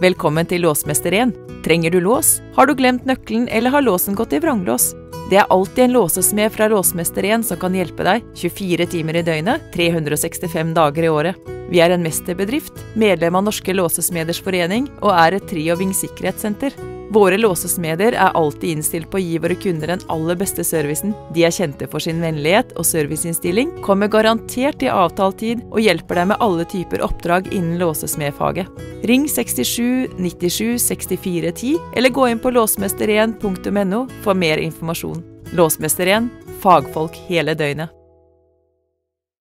Velkommen til Låsmester 1. Trenger du lås? Har du glemt nøkkelen eller har låsen gått i vranglås? Det er alltid en låsesmed fra Låsmester 1 som kan hjelpe deg 24 timer i døgnet, 365 dager i året. Vi er en mesterbedrift, medlem av Norske Låsesmeders Forening og er et Trioving sikkerhetssenter. Våre låsesmeder er alltid innstilt på å gi våre kunder den aller beste servicen. De er kjente for sin vennlighet og serviceinnstilling, kommer garantert i avtalt tid og hjelper deg med alle typer oppdrag innen låsesmedfaget. Ring 67 97 64 10 eller gå inn på låsmester1.no for mer informasjon. Låsmester 1, fagfolk hele døgnet.